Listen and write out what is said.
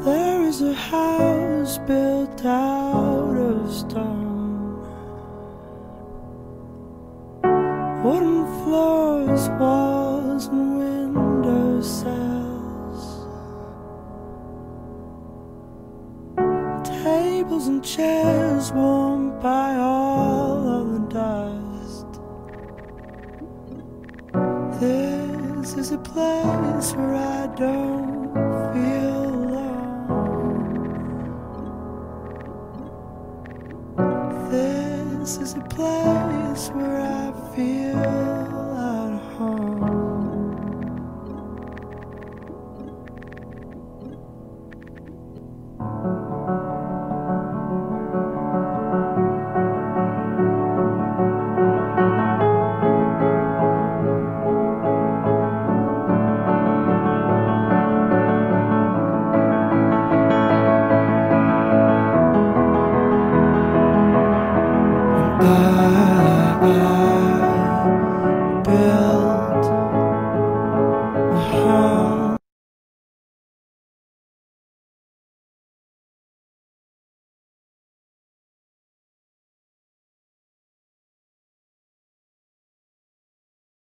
There is a house built out of stone, wooden floors, walls and window sills, tables and chairs warmed by all of the dust. This is a place where I don't feel alone. This is a place where I feel at home.